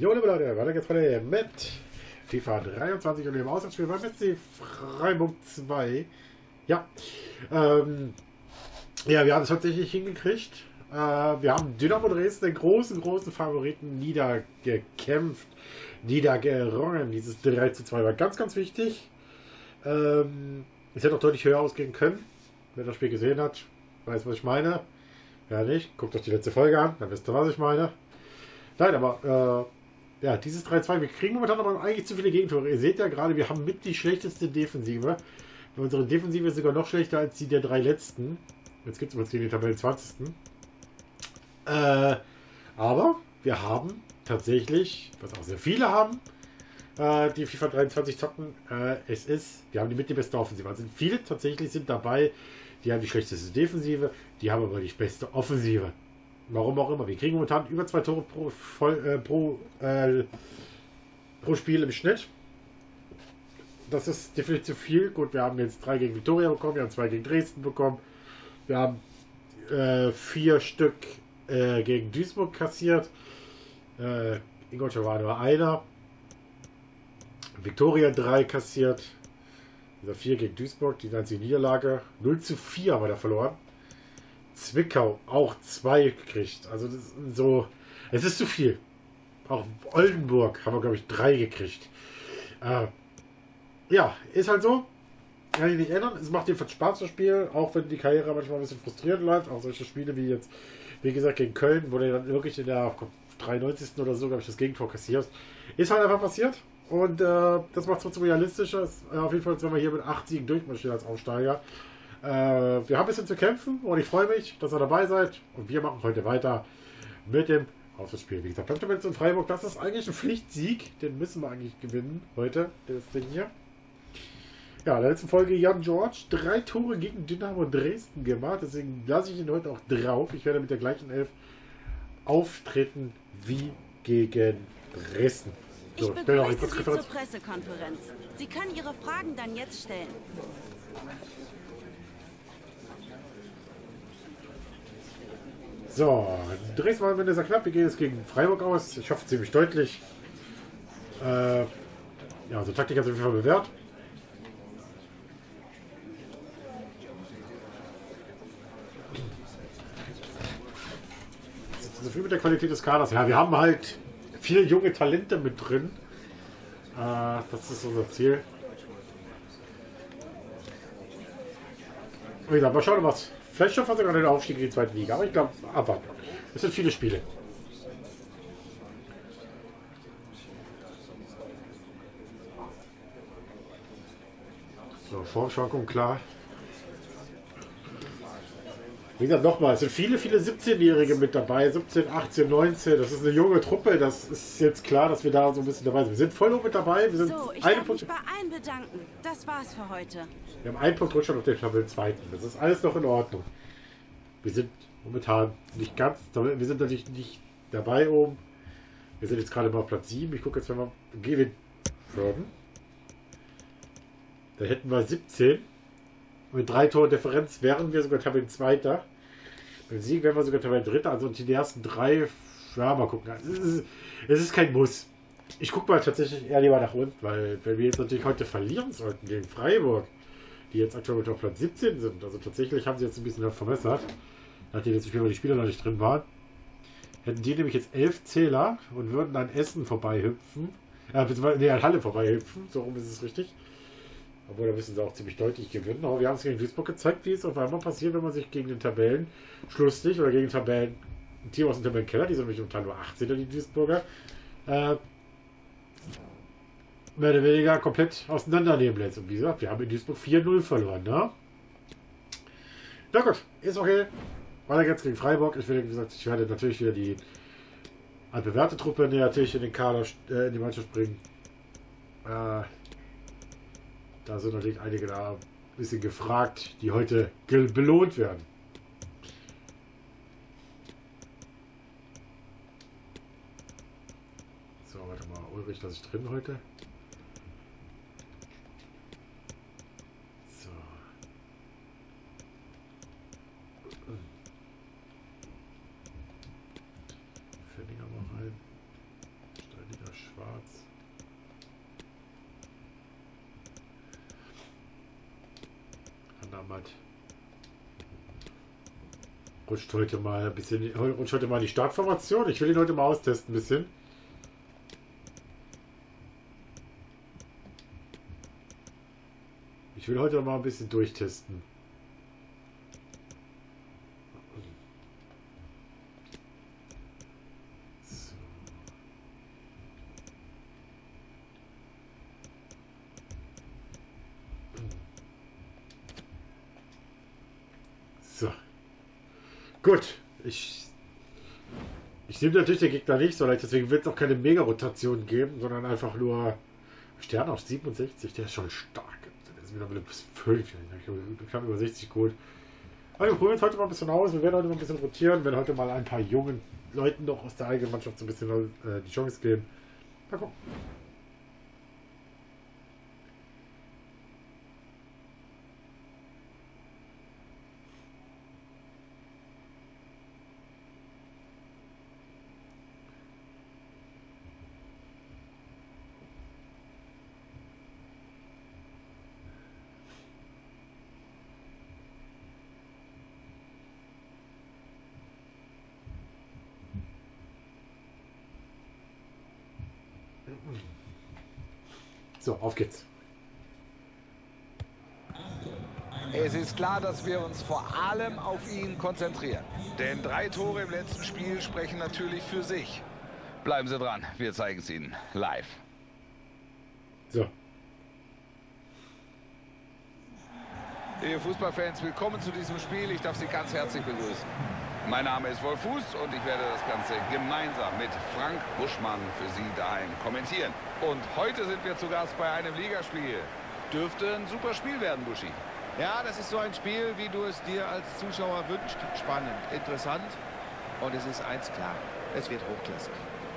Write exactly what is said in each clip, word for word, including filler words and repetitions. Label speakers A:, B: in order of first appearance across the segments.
A: Jo, liebe Leute, weiter geht's heute mit FIFA dreiundzwanzig und dem Auswärtsspiel beim S C Freiburg zwei. Ja, ähm, ja, wir haben es tatsächlich hingekriegt. Äh, wir haben Dynamo Dresden, den großen, großen Favoriten, niedergekämpft, niedergerungen. Dieses drei zu zwei war ganz, ganz wichtig. Ähm, es hätte auch deutlich höher ausgehen können. Wer das Spiel gesehen hat, weiß, was ich meine. Wer nicht, guckt euch die letzte Folge an, dann wisst ihr, was ich meine. Nein, aber äh, ja, dieses drei zwei, wir kriegen momentan aber eigentlich zu viele Gegentore. Ihr seht ja gerade, wir haben mit die schlechteste Defensive. Unsere Defensive ist sogar noch schlechter als die der drei letzten. Jetzt gibt es uns gegen den Tabellen zwanzigsten Äh, aber wir haben tatsächlich, was auch sehr viele haben, äh, die FIFA dreiundzwanzig zocken, äh, es ist, wir haben die mit die beste Offensive. Also viele tatsächlich sind dabei, die haben die schlechteste Defensive, die haben aber die beste Offensive. Warum auch immer. Wir kriegen momentan über zwei Tore pro, voll, äh, pro, äh, pro Spiel im Schnitt. Das ist definitiv zu viel. Gut, wir haben jetzt drei gegen Viktoria bekommen, wir haben zwei gegen Dresden bekommen. Wir haben äh, vier Stück äh, gegen Duisburg kassiert. Äh, Ingolstadt war nur einer. Viktoria drei kassiert. Also vier gegen Duisburg, die einzige Niederlage. null zu vier haben wir da verloren. Zwickau auch zwei gekriegt. Also das ist so, es ist zu viel. Auch Oldenburg haben wir, glaube ich, drei gekriegt. Äh, ja, ist halt so. Kann ich nicht ändern. Es macht jedenfalls Spaß zu spielen, auch wenn die Karriere manchmal ein bisschen frustrierend läuft. Auch solche Spiele wie jetzt, wie gesagt, gegen Köln, wo du dann wirklich in der dreiundneunzigsten oder so, glaube ich, das Gegentor kassierst. Ist halt einfach passiert. Und äh, das macht es trotzdem realistischer. Ist, äh, auf jeden Fall, wenn wir hier mit acht Siegen durchmarschieren als Aufsteiger. Äh, wir haben ein bisschen zu kämpfen und ich freue mich, dass ihr dabei seid. Und wir machen heute weiter mit dem Auswärtsspiel. Wie gesagt, Bleibt in Freiburg, das ist eigentlich ein Pflichtsieg. Den müssen wir eigentlich gewinnen heute, das Ding hier. Ja, in der letzten Folge Jan George drei Tore gegen Dynamo Dresden gemacht. Deswegen lasse ich ihn heute auch drauf. Ich werde mit der gleichen Elf auftreten wie gegen Dresden.
B: So, ich begrüße Sie zur Pressekonferenz. Sie können Ihre Fragen dann jetzt stellen.
A: So, Dresden war sehr knapp. Wir gehen jetzt gegen Freiburg aus. Ich hoffe ziemlich deutlich. Äh, ja, also Taktik hat sich auf jeden Fall bewährt. So viel mit der Qualität des Kaders. Ja, wir haben halt viele junge Talente mit drin. Äh, das ist unser Ziel. Wie gesagt, mal schauen, was. Vielleicht schaffen wir sogar den Aufstieg in die zweite Liga. Aber ich glaube, abwarten. Es sind viele Spiele. So, Formschwankung, klar. Wie gesagt, nochmal, es sind viele, viele siebzehnjährige mit dabei, siebzehn, achtzehn, neunzehn, das ist eine junge Truppe, das ist jetzt klar, dass wir da so ein bisschen dabei sind. Wir sind voll mit dabei, wir sind
B: so, ich
A: einen
B: darf
A: Punkt,
B: mich bei allen bedanken. Das war's für heute.
A: Wir haben einen Punkt Rückstand auf den Tabellenzweiten, das ist alles noch in Ordnung. Wir sind momentan nicht ganz, wir sind natürlich nicht dabei oben. Wir sind jetzt gerade mal auf Platz sieben, ich gucke jetzt, wenn wir gewinnen würden. Da hätten wir siebzehn. Mit drei Toren Differenz wären wir sogar Tabellenzweiter. Mit Sieg wären wir sogar Tabellendritter. Also die ersten drei, ja, mal gucken. Es ist, es ist kein Muss. Ich gucke mal tatsächlich eher lieber nach unten, weil wenn wir jetzt natürlich heute verlieren sollten gegen Freiburg, die jetzt aktuell mit auf Platz siebzehn sind, also tatsächlich haben sie jetzt ein bisschen vermessert, nachdem jetzt die Spieler noch nicht drin waren, hätten die nämlich jetzt elf Zähler und würden an Essen vorbeihüpfen. Äh, beziehungsweise nee, an Halle vorbeihüpfen, so rum ist es richtig. Obwohl, da müssen sie auch ziemlich deutlich gewinnen. Aber wir haben es gegen Duisburg gezeigt, wie es auf einmal passiert, wenn man sich gegen den Tabellenschlusslicht oder gegen den Tabellen, ein Team aus dem Tabellenkeller, die sind nämlich unter nur achtzehnter, die Duisburger, äh, mehr oder weniger komplett auseinandernehmen lässt. Und wie gesagt, wir haben in Duisburg vier null verloren, ne? Na gut, ist okay. Weiter geht's gegen Freiburg. Ich werde, wie gesagt, ich werde natürlich wieder die altbewährte Truppe natürlich in den Kader, äh, in die Mannschaft bringen. Äh, Da sind natürlich einige da ein bisschen gefragt, die heute belohnt werden. So, warte mal, Ulrich, lasse ich drin heute. So. Fertiger mal rein. Steiniger Ahmad. Rutscht heute mal ein bisschen, rutscht heute mal die Startformation. Ich will ihn heute mal austesten ein bisschen. Ich will heute mal ein bisschen durchtesten. So. Gut. Ich, ich nehme natürlich den Gegner nicht so leicht, deswegen wird es auch keine Mega-Rotation geben, sondern einfach nur Stern auf siebenundsechzig. Der ist schon stark. Der ist wieder plus fünf. Ich kann über sechzig gut. Aber wir probieren es heute mal ein bisschen aus. Wir werden heute mal ein bisschen rotieren. Wir werden heute mal ein paar jungen Leuten noch aus der eigenen Mannschaft so ein bisschen äh, die Chance geben. Mal gucken. So, auf geht's.
C: Es ist klar, dass wir uns vor allem auf ihn konzentrieren. Denn drei Tore im letzten Spiel sprechen natürlich für sich. Bleiben Sie dran, wir zeigen es Ihnen live.
A: So.
C: Liebe Fußballfans, willkommen zu diesem Spiel. Ich darf Sie ganz herzlich begrüßen. Mein Name ist Wolf Fuß und ich werde das Ganze gemeinsam mit Frank Buschmann für Sie daheim kommentieren. Und heute sind wir zu Gast bei einem Ligaspiel. Dürfte ein super Spiel werden, Buschi.
D: Ja, das ist so ein Spiel, wie du es dir als Zuschauer wünschst. Spannend, interessant und es ist eins klar, es wird hochklassig.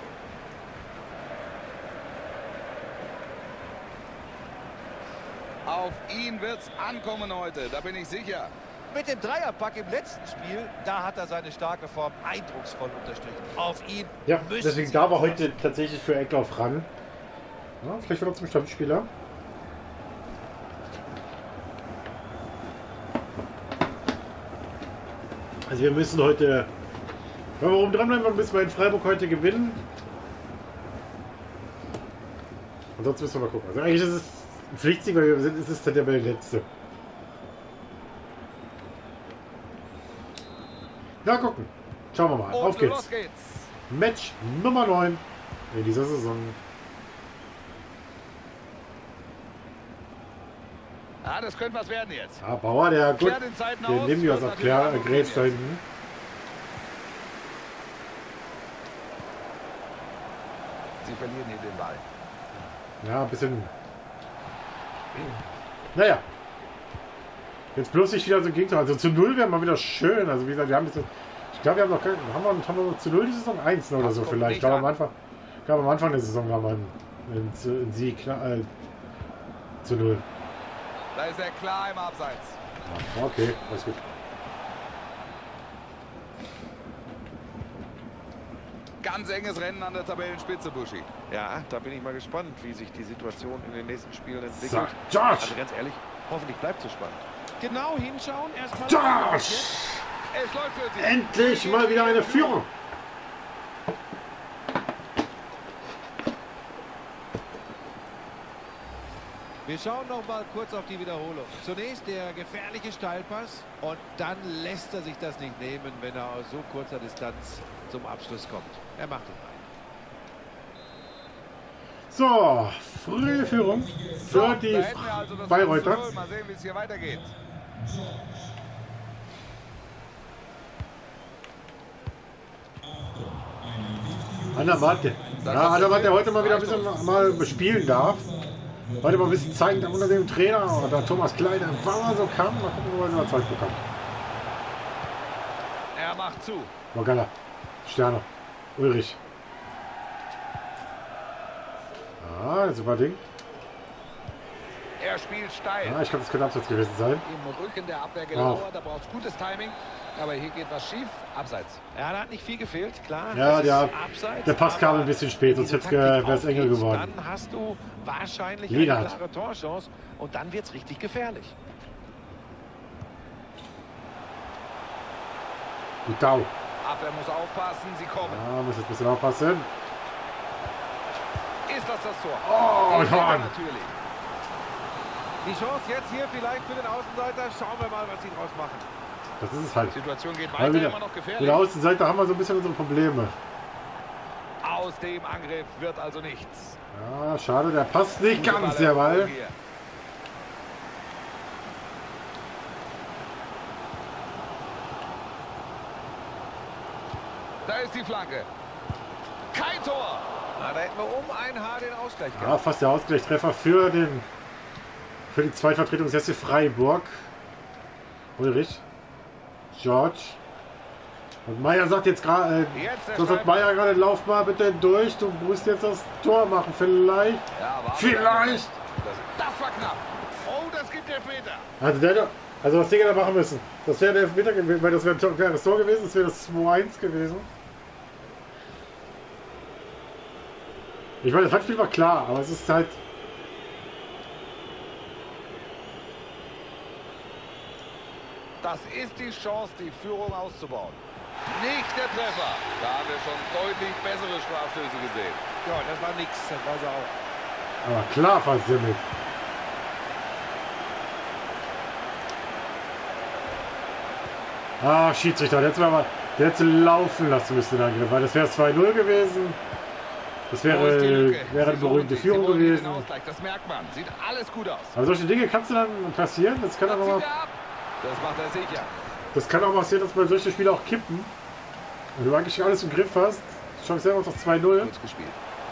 C: Auf ihn wird's ankommen heute, da bin ich sicher.
D: Mit dem Dreierpack im letzten Spiel, da hat er seine starke Form eindrucksvoll unterstrichen. Auf ihn
A: Ja,
D: müssen
A: deswegen
D: Sie
A: da war heute tatsächlich für Ecklauf ran. Ja, vielleicht wird er zum Stammspieler. Also wir müssen heute, wenn wir oben dranbleiben, müssen wir in Freiburg heute gewinnen. Ansonsten müssen wir mal gucken. Also eigentlich ist es ein Pflichtsieg, weil wir sind, ist es der Tabellenletzte. Na gucken. Schauen wir mal.
C: Und
A: auf geht's.
C: Los geht's.
A: Match Nummer neun in dieser Saison.
C: Ah, das könnte was werden jetzt.
A: Ah, Bauer, der gut.
C: Klärt in Zeiten
A: Den
C: aus,
A: nehmen wir
C: wird
A: uns auf
C: natürlich
A: Klär,
C: auch
A: Grätz da
C: probiert.
A: hinten.
C: Sie verlieren hier den Ball.
A: Ja, ein bisschen. Naja. Jetzt bloß nicht wieder so ein Gegentor. Also zu null wäre mal wieder schön. Also wie gesagt, wir haben jetzt. Ich glaube, wir haben noch kein, haben wir, haben wir noch zu null die Saison eins oder
C: Das
A: so
C: kommt
A: vielleicht. Ich
C: nicht
A: glaube,
C: an.
A: am Anfang, ich glaube, am Anfang der Saison haben wir einen, einen, einen Sieg äh, zu null.
C: Da ist er klar im Abseits.
A: Ja, okay, alles gut.
C: Ganz enges Rennen an der Tabellenspitze, Buschi.
D: Ja, da bin ich mal gespannt, wie sich die Situation in den nächsten Spielen
A: So,
D: entwickelt.
A: George!
D: Also ganz ehrlich, hoffentlich bleibt es spannend. Genau hinschauen, erstmal.
A: George!
C: Es läuft für Sie.
A: Endlich mal wieder eine Führung.
D: Wir schauen noch mal kurz auf die Wiederholung. Zunächst der gefährliche Steilpass und dann lässt er sich das nicht nehmen, wenn er aus so kurzer Distanz zum Abschluss kommt. Er macht ihn rein.
A: So, frühe Führung für die
C: Da hätten wir also das
A: Bayreuther.
C: eins zu null. Mal sehen, wie es hier weitergeht.
A: Andermatt, ja, Andermatt, der heute mal wieder ein bisschen mal bespielen darf. Heute mal ein bisschen zeigen darf unter dem Trainer oder Thomas Klein, wann er so kann. Mal gucken, wo er noch Zeit bekommt.
C: Er macht zu.
A: Morgana, Sterne, Ulrich. Ah, super Ding.
C: Er spielt steil.
A: Ja, ich glaube, das könnte Absatz gewesen sein.
C: Im Rücken der Abwehr gelauert. Da braucht es gutes Timing. Aber hier geht was schief. Abseits.
D: Ja, da hat nicht viel gefehlt, klar.
A: Ja,
D: das
A: der,
D: ist abseits,
A: der Pass kam
D: aber
A: ein bisschen spät, sonst
D: wenn diese
A: wäre
D: Taktik
A: es enger
D: aufgeht,
A: geworden.
D: Dann hast du wahrscheinlich
A: Lienhardt.
D: eine klare Torchance und dann wird es richtig gefährlich.
A: Gutau.
C: Abwehr muss aufpassen, sie kommen.
A: Ja, muss jetzt ein bisschen aufpassen.
C: Ist das das Tor?
A: Oh,
C: Den
A: Mann.
C: natürlich.
D: Die Chance jetzt hier vielleicht für den Außenseiter. Schauen wir mal, was sie draus machen.
A: Das ist es halt.
C: Die Situation geht
A: Ja,
C: weiter,
A: wieder,
C: immer noch gefährlich.
A: wieder Außenseite haben wir so ein bisschen unsere Probleme.
C: Aus dem Angriff wird also nichts.
A: Ja, schade, der passt nicht
C: Gute
A: ganz, der Ball.
C: hier. Da ist die Flanke. Kein Tor.
D: Na, da hätten wir um ein Haar den Ausgleich gehabt.
A: Ja, fast der Ausgleichstreffer für den für die Zweitvertretung S C Freiburg. Ulrich. George. Und Meier sagt jetzt gerade, äh,
C: Jetzt der
A: so sagt Meier gerade, lauf mal bitte durch, du musst jetzt das Tor machen, vielleicht.
C: Ja, warte.
A: Vielleicht.
C: Das, das war knapp. Oh, das gibt Elfmeter.
A: Also, der, also was die da machen müssen. Das wäre der Elfmeter gewesen, weil das wäre ein klares Tor gewesen, das wäre das zwei eins gewesen. Ich meine, das Handspiel war klar, aber es ist halt...
C: Das ist die Chance, die Führung auszubauen. Nicht der Treffer. Da haben wir schon deutlich bessere Strafstöße gesehen.
D: Ja, das war nix. Das war sie auch.
A: Aber klar versimmelt. Ah, Schiedsrichter, jetzt mal, der hätte laufen lassen müssen, Angriff, weil das wäre zwei null gewesen. Das
C: Wo ist die
A: wäre,
C: Lücke?
A: wäre eine
C: Sie
A: beruhigende
C: suchen-
A: Führung
C: Sie wollen
A: gewesen.
C: den Ausgleich. Das merkt man. Sieht alles gut aus.
A: Aber solche Dinge kannst du dann passieren. Das kann
C: Das
A: aber
C: zieht
A: mal,
C: er ab. Das macht er sicher.
A: das kann auch passieren, dass man solche Spiele auch kippen. Und du eigentlich alles im Griff hast. Chance selber auf zwei null.
C: Kurz gespielt.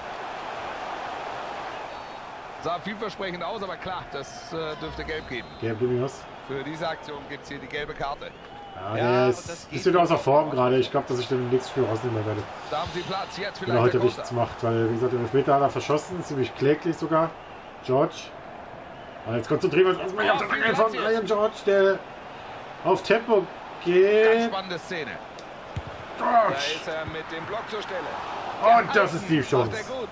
C: Sah vielversprechend aus, aber klar, das äh, dürfte gelb geben.
A: Gelb Luminos.
C: Für diese Aktion gibt es hier die gelbe Karte.
A: Ja,
D: Ja,
A: der
D: und
A: ist
D: das
A: ein
D: geht
A: bisschen außer
D: nicht.
A: Form gerade. Ich glaube, dass ich den im nächsten Spiel rausnehmen werde.
C: Da haben sie Platz. Jetzt
A: Wenn er
C: vielleicht
A: heute
C: der
A: nichts
C: Konter.
A: macht. Weil, wie gesagt, den Elfmeter hat er verschossen. Ziemlich kläglich sogar. George. Aber jetzt konzentrieren wir uns erstmal auf
C: Oh,
A: das
C: viel
A: Angriff von
C: Platz jetzt.
A: Ryan George, der auf Tempo
C: Ganz
A: geht.
C: spannende Szene. Da
A: George.
C: ist er mit dem Block zur Stelle.
A: Und das ist die
C: Macht er
A: Chance.
C: gut.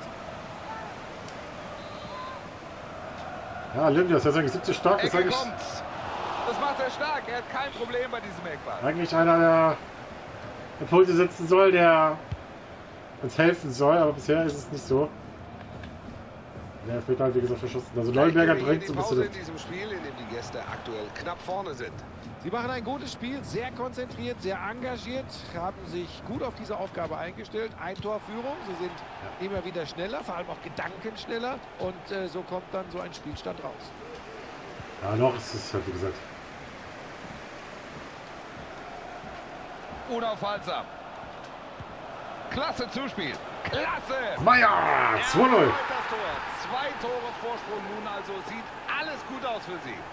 A: Ja, Lindy, das ist eigentlich siebzig stark. Das ist
C: Ecke
A: eigentlich,
C: kommt's. Das macht er stark. Er hat kein Problem bei diesem Eckball.
A: eigentlich einer, der Impulse setzen soll, der uns helfen soll. Aber bisher ist es nicht so. Der Elfmeter hat, wie gesagt, verschossen. Also Neuenberger
C: Gleich
A: drängt so
C: die
A: ein
C: Pause
A: bisschen.
C: in diesem Spiel, in dem die Gäste aktuell knapp vorne sind.
D: Sie machen ein gutes Spiel, sehr konzentriert, sehr engagiert, haben sich gut auf diese Aufgabe eingestellt. Ein Torführung, sie sind ja. immer wieder schneller, vor allem auch gedankenschneller und äh, so kommt dann so ein Spielstand raus.
A: Ja, noch ist es halt, wie gesagt.
C: Unaufhaltsam. Klasse Zuspiel. Klasse.
A: Meier! zwei null.
C: Er holt das Tor. Zwei Tore Vorsprung nun also. Sieht alles gut aus für sie.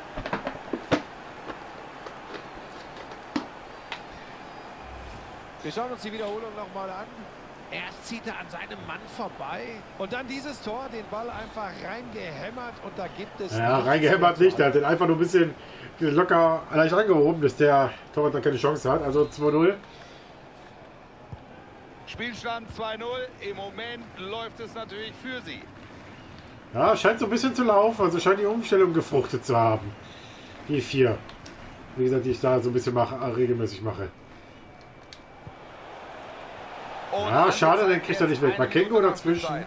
D: Wir schauen uns die Wiederholung nochmal an. Erst zieht er an seinem Mann vorbei und dann dieses Tor, den Ball einfach reingehämmert und da gibt es...
A: Ja,
D: nichts
A: reingehämmert
D: mehr
A: nicht. Der hat den einfach nur ein bisschen locker leicht angehoben, dass der Torwart da keine Chance hat. Also zwei null.
C: Spielstand zwei null. Im Moment läuft es natürlich für sie.
A: Ja, scheint so ein bisschen zu laufen. Also scheint die Umstellung gefruchtet zu haben. Die vier. Wie gesagt, die ich da so ein bisschen mache, regelmäßig mache.
C: Und
A: Ja, schade,
C: angezeigt
A: den kriegt er nicht
C: jetzt
A: weg.
C: eine
A: Makengo
C: Minute
A: dazwischen.
C: Nachspielzeit.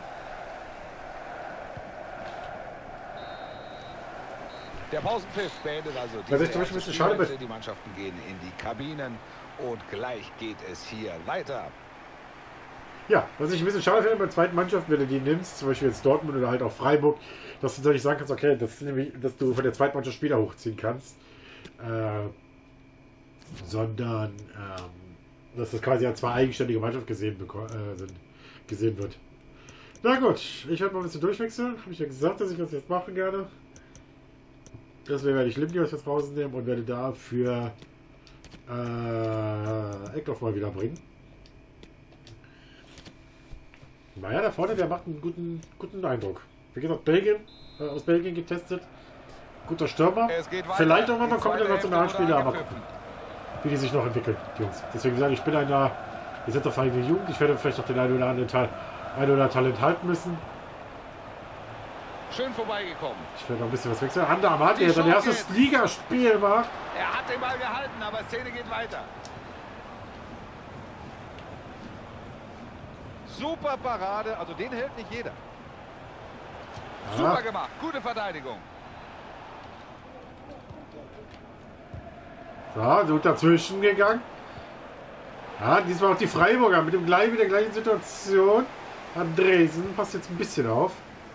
C: Der Pausenpfiff beendet also
A: Was
C: diese
A: ich zum Beispiel ein
C: erste
A: bisschen schade
C: Spielhälfte.
A: bin.
C: Die Mannschaften gehen in die Kabinen und gleich geht es hier weiter.
A: Ja, was ich ein bisschen schade finde bei der zweiten Mannschaft, wenn du die nimmst, zum Beispiel jetzt Dortmund oder halt auch Freiburg, dass du natürlich sagen kannst, okay, das ist nämlich, dass du von der zweiten Mannschaft Spieler hochziehen kannst. Äh, sondern ähm, dass das quasi als zwei eigenständige Mannschaft gesehen, äh, sind, gesehen wird. Na gut, ich werde mal ein bisschen durchwechseln. Habe ich ja gesagt, dass ich das jetzt machen gerne. Deswegen werde ich Limnios jetzt rausnehmen und werde dafür äh, Eckloff mal wieder bringen. Naja, da vorne, der macht einen guten, guten Eindruck. Wie gesagt, Belgien, äh, aus Belgien getestet. Guter Stürmer.
C: Es geht weiter.
A: Vielleicht irgendwann mal
C: Die
A: kommt der
C: zweite
A: Nationalspieler,
C: Hälfte
A: aber
C: wurde
A: gucken, wie die sich noch entwickeln, die Jungs. Deswegen sage ich, ich bin einer, wir sind doch eine Jugend, ich werde vielleicht noch den einen oder anderen Teil, ein oder Talent halten müssen.
C: Schön vorbeigekommen.
A: Ich werde noch ein bisschen was wechseln. Ander Amati,
C: Die
A: der sein
C: Chance
A: erstes
C: jetzt.
A: Ligaspiel macht.
C: Er hat den Ball gehalten, aber Szene geht weiter.
D: Super Parade, also den hält nicht jeder.
C: Super
A: Ja.
C: gemacht, gute Verteidigung.
A: So, so dazwischen gegangen. Ja, diesmal auch die Freiburger mit, dem gleichen, mit der gleichen Situation. Andresen passt jetzt ein bisschen auf.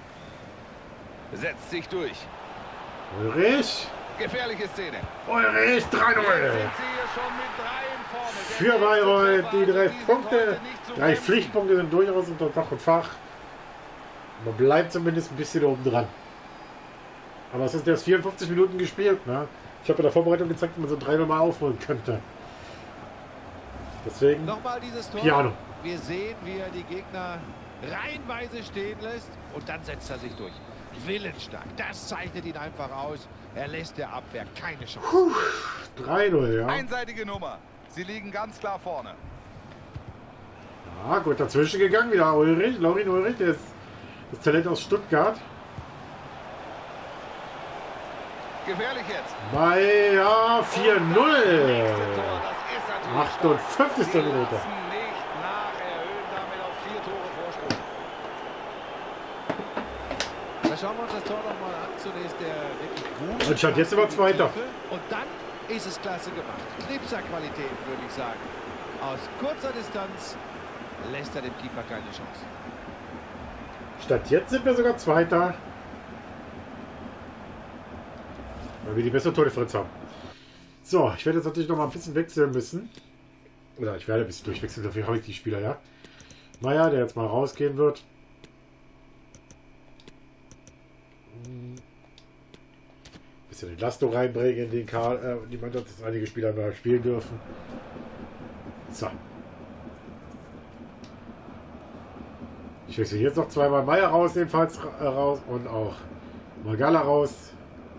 C: Setzt sich durch.
A: Ulrich.
C: Gefährliche Szene.
A: Ulrich, drei
C: Jetzt
A: null.
C: sind sie hier schon mit drei in vorne. Der
A: Für Bayreuth, die
C: nächste
A: drei
C: Treffer, also
A: Punkte,
C: diese heute nicht zu
A: drei
C: bremsen.
A: Pflichtpunkte sind durchaus unter Dach und Fach. Man bleibt zumindest ein bisschen oben dran. Aber es ist erst vierundfünfzig Minuten gespielt. Ne? Ich habe in der Vorbereitung gezeigt, wie man so drei nochmal aufholen könnte. Deswegen
D: Nochmal dieses Tor.
A: Piano.
D: Wir sehen, wie er die Gegner reihenweise stehen lässt und dann setzt er sich durch. Willensstark, das zeichnet ihn einfach aus. Er lässt der Abwehr keine Chance.
A: drei null, ja.
C: Einseitige Nummer. Sie liegen ganz klar vorne.
A: Ja, gut, dazwischen gegangen. Wieder Ulrich, Laurin Ulrich, der ist das Talent aus Stuttgart.
C: Gefährlich jetzt.
A: Bei ja, vier null.
C: Nächste Tor, das ist natürlich
A: achtundfünfzigste
C: stark. Sie
A: Minute.
C: lassen nicht nach, erhöhen damit auf vier Tore Vorsprung.
D: Da schauen wir uns das Tor noch mal an. Zunächst der wirklich gut.
A: Und stand jetzt immer Zweiter.
D: Und dann ist es klasse gemacht. Knipserqualitäten, würde ich sagen. Aus kurzer Distanz lässt er dem Keeper keine Chance.
A: Statt jetzt sind wir sogar Zweiter. Weil wir die bessere Tordifferenz haben. So, ich werde jetzt natürlich noch mal ein bisschen wechseln müssen. Oder ich werde ein bisschen durchwechseln, dafür habe ich die Spieler, ja. Meier, der jetzt mal rausgehen wird. Ein bisschen Entlastung reinbringen in den Kader, äh, die Mannschaft, dass einige Spieler mal spielen dürfen. So. Ich wechsle jetzt noch zweimal Meier raus, ebenfalls raus und auch Magala raus.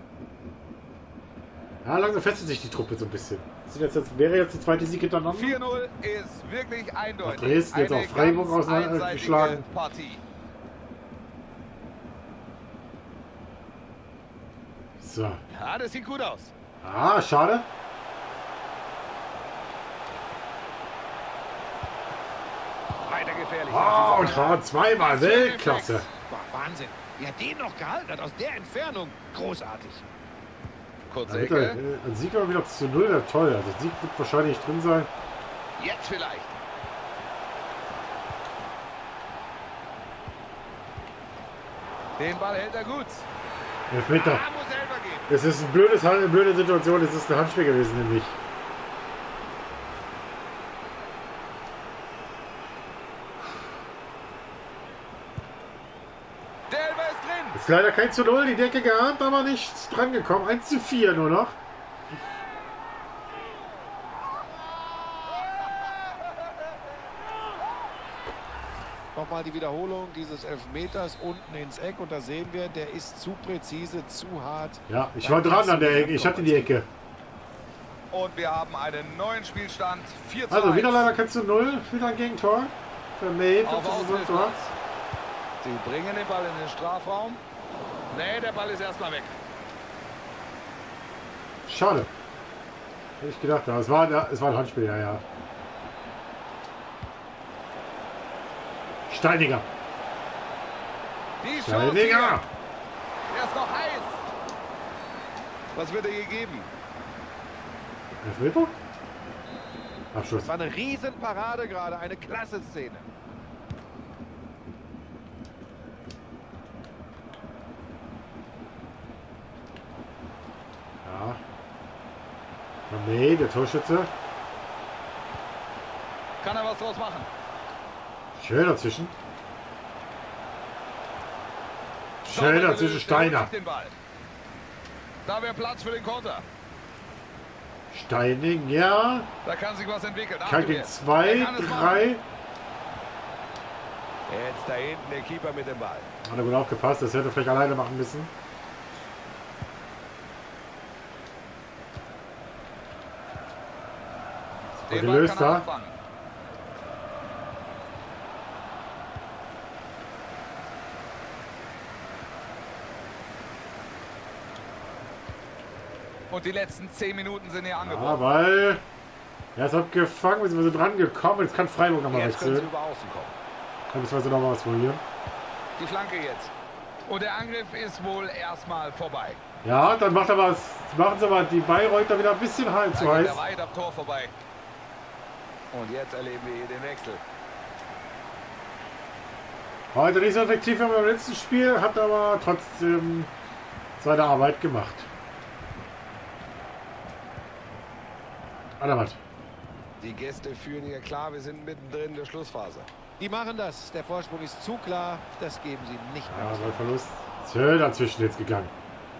A: Ja, langsam festigt sich die Truppe so ein bisschen. Das sind jetzt, jetzt, wäre jetzt die zweite Sieg hintereinander.
C: vier null ist wirklich eindeutig.
A: Auch Dresden jetzt
C: Eine
A: auch Freiburg
C: ganz
A: ausgeschlagen.
C: einseitige Partie.
A: So.
C: Ja, das sieht gut aus.
A: Ah, schade.
C: Weiter gefährlich.
A: Oh, und Hahn zweimal. Weltklasse.
D: Boah, Wahnsinn. Wie er den noch gehalten hat aus der Entfernung. Großartig.
C: Kurze
A: Ja, bitte,
C: Ecke.
A: ein Sieg war wieder zu null, wäre toll. Also Sieg wird wahrscheinlich drin sein.
C: Jetzt vielleicht. Den Ball hält er gut.
A: Elfmeter.
C: Da muss er selber gehen.
A: Es ist ein blödes, eine blöde Situation. Es ist ein Handspiel gewesen, nämlich.
C: Der Elfer ist drin.
A: Ist leider kein zu null. Die Decke geahnt, aber nichts dran gekommen. eins zu vier nur noch.
D: Nochmal die Wiederholung dieses Elfmeters unten ins Eck. Und da sehen wir, der ist zu präzise, zu hart.
A: Ja, ich war dran an der Ecke. Ich hatte die Ecke.
C: Und wir haben einen neuen Spielstand. vier zu
A: Also
C: eins.
A: wieder leider kein zu null. Wieder ein Gegentor. Für May.
C: Auf Außenplatz. Sie bringen den Ball in den Strafraum. Nee, der Ball ist erstmal weg.
A: Schade. Hätte ich gedacht. Ja, es war, ja, es war ein Handspiel, ja, ja. Steininger.
C: Die Chance
A: Steininger.
C: hier. Er ist noch heiß. Was wird er hier geben?
A: Elfmeter? Abschluss.
D: Das war eine Riesenparade gerade. Eine klasse Szene.
A: Ja. Nee, der Torschütze.
C: Kann er was draus machen?
A: Schön dazwischen. Schön dazwischen Steiner.
C: Den Ball. Da wäre Platz für den Konter.
A: Steining, ja.
C: Da kann sich was entwickeln.
A: Kann
C: Achtung
A: gegen
C: jetzt.
A: zwei,
C: Er kann es machen.
A: drei.
E: Jetzt da hinten der Keeper mit dem Ball.
A: Hat er gut aufgepasst. Das hätte er vielleicht alleine machen müssen.
C: Den
A: Und
C: Ball
A: gelöst
C: kann er
A: da.
C: abfangen. Und die letzten zehn Minuten sind hier angebrochen.
A: Ja, weil er ist abgefangen, wir sind dran gekommen. Jetzt kann Freiburg nochmal
E: Jetzt können sie
A: wechseln.
E: über außen kommen.
A: Da müssen wir sie noch mal was probieren.
C: Die Flanke jetzt. Und der Angriff ist wohl erstmal vorbei.
A: Ja, dann macht er was. Machen sie mal die Bayreuther wieder ein bisschen heiß.
C: Da geht er weit am Tor vorbei. Und jetzt erleben wir hier den Wechsel.
A: Heute nicht so effektiv wie beim letzten Spiel, hat aber trotzdem seine Arbeit gemacht. Andermatt.
E: Die Gäste führen hier klar, wir sind mittendrin in der Schlussphase.
D: Die machen das. Der Vorsprung ist zu klar. Das geben sie nicht mehr.
A: Ja, Verlust. Schön dazwischen jetzt gegangen.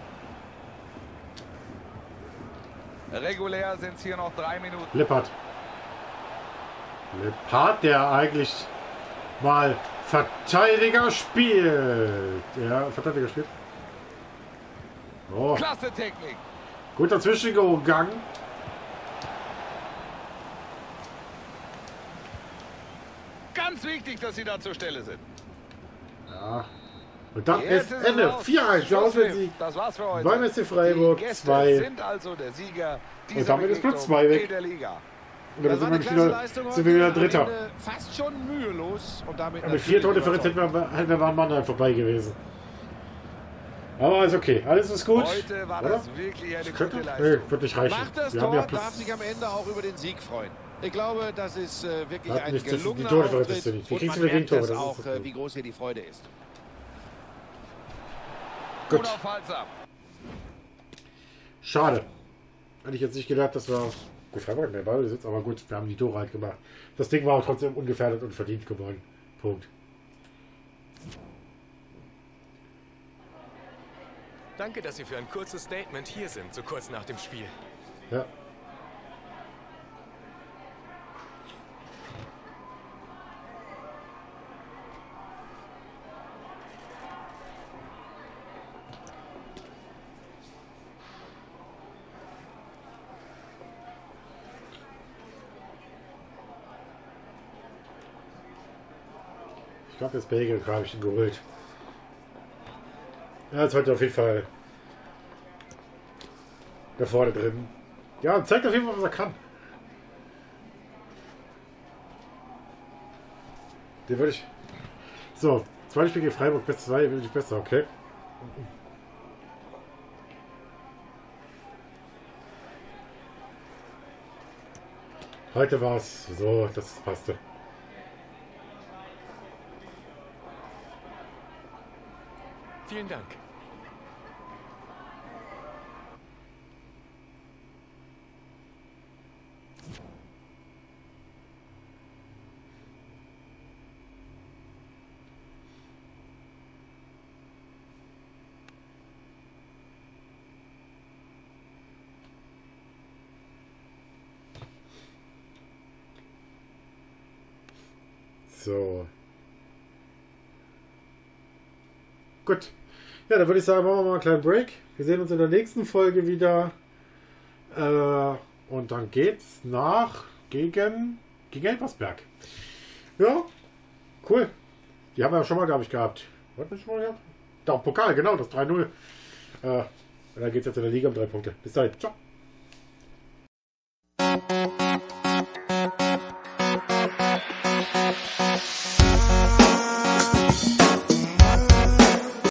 C: Regulär sind es hier noch drei Minuten.
A: Lippert. Lippert, der eigentlich mal Verteidiger spielt. Ja, Verteidiger spielt. Oh.
C: Klasse Technik.
A: Gut dazwischen gegangen.
C: Ganz wichtig, dass sie da zur Stelle sind.
A: Ja. Und dann
C: Jetzt
A: ist
C: ist
A: Ende.
C: es raus.
A: vier eins.
C: Schlusspfiff. Das war's für heute.
A: Beim S C Freiburg
C: Die Gäste
A: zwei.
C: sind also der Sieger dieser
A: Und damit ist Platz
C: Begegnung
A: zwei weg.
C: in der Liga.
A: Und dann
D: Das
A: sind
D: war
A: wir
D: eine
A: wieder,
D: klasse Leistung
A: sind wir wieder
D: heute.
A: Dritter.
D: Am Ende fast schon mühelos. Und damit
A: Ja, mit vier
D: natürlich
A: Tordifferenz hätten wir, hätten wir an Mannheim vorbei gewesen. Aber ist okay. Alles ist gut.
C: Heute war
A: oder?
C: das wirklich eine
A: Könnte,
C: gute
A: nee,
C: Leistung.
A: wird nicht reichen.
D: Macht das
A: wir
D: Tor,
A: haben ja
D: darf
A: plus,
D: sich am Ende auch über den Sieg freuen. Ich glaube, das ist äh, wirklich
A: Hat
D: ein
A: nicht, das- die
D: gelungener
A: Tordifferenz
D: Auftritt.
A: ist ja nicht. Wie
D: Und
A: kriegst
D: man
A: du wieder
D: merkt
A: Gegentore?
D: das
A: Das ist
D: auch,
A: das
D: äh,
A: Problem.
D: wie groß hier die Freude ist.
A: Gut.
C: Unaufhaltsam.
A: Schade. Hätte ich jetzt nicht gedacht, dass wir gut Freiburg in der Ball sitzen, aber gut, wir haben die Tore halt gemacht. Das Ding war auch trotzdem ungefährdet und verdient gewonnen. Punkt.
F: Danke, dass Sie für ein kurzes Statement hier sind, so kurz nach dem Spiel.
A: Ja. Ich glaube, das Bagel habe ich ihn geholt. Ja, jetzt heute auf jeden Fall da vorne drin. Ja, zeigt auf jeden Fall, was er kann. Den würde ich. So, zweites Spiel gegen Freiburg, bis zwei, will ich besser, okay? Heute war es so, das passte.
F: Vielen Dank.
A: So. Gut. Ja, dann würde ich sagen, machen wir mal einen kleinen Break. Wir sehen uns in der nächsten Folge wieder. Äh, und dann geht's nach gegen, gegen Elversberg. Ja, cool. Die haben wir ja schon mal, glaube ich, gehabt. Was haben wir schon mal gehabt? Da, Pokal, genau, das drei null. Äh, und dann geht's jetzt in der Liga um drei Punkte. Bis dahin. Ciao.